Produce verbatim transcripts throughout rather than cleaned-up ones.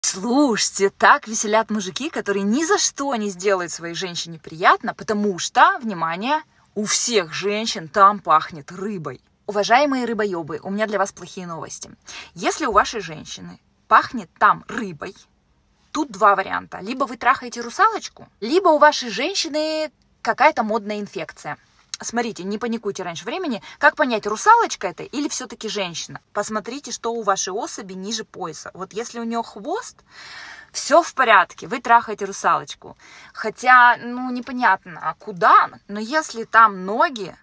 Слушайте, так веселят мужики, которые ни за что не сделают своей женщине приятно, потому что, внимание, у всех женщин там пахнет рыбой. Уважаемые рыбоебы, у меня для вас плохие новости. Если у вашей женщины пахнет там рыбой, тут два варианта. Либо вы трахаете русалочку, либо у вашей женщины какая-то модная инфекция. Смотрите, не паникуйте раньше времени. Как понять, русалочка это или все-таки женщина? Посмотрите, что у вашей особи ниже пояса. Вот если у нее хвост, все в порядке, вы трахаете русалочку. Хотя, ну, непонятно, а куда? Но если там ноги...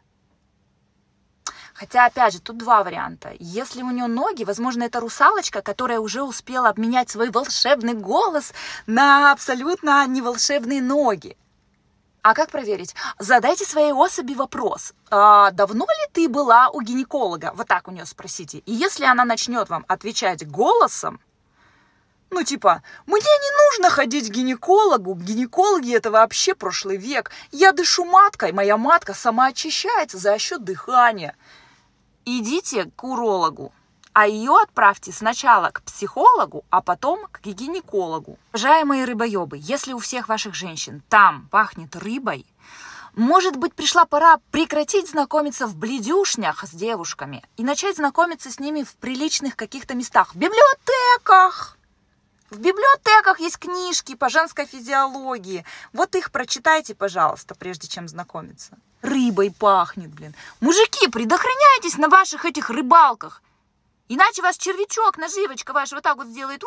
Хотя, опять же, тут два варианта. Если у нее ноги, возможно, это русалочка, которая уже успела обменять свой волшебный голос на абсолютно неволшебные ноги. А как проверить? Задайте своей особи вопрос. А давно ли ты была у гинеколога? Вот так у нее спросите. И если она начнет вам отвечать голосом, ну типа, мне не нужно ходить к гинекологу, гинекологи это вообще прошлый век. Я дышу маткой, моя матка сама очищается за счет дыхания. Идите к урологу. А ее отправьте сначала к психологу, а потом к гинекологу. Уважаемые рыбоебы, если у всех ваших женщин там пахнет рыбой, может быть, пришла пора прекратить знакомиться в бледюшнях с девушками и начать знакомиться с ними в приличных каких-то местах. В библиотеках! В библиотеках есть книжки по женской физиологии. Вот их прочитайте, пожалуйста, прежде чем знакомиться. Рыбой пахнет, блин. Мужики, предохраняйтесь на ваших этих рыбалках. Иначе вас червячок, наживочка ваша вот так вот сделает.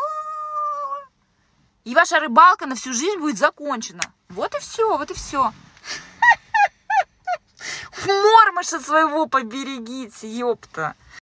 И ваша рыбалка на всю жизнь будет закончена. Вот и все, вот и все. Мормыша своего поберегите, ёпта.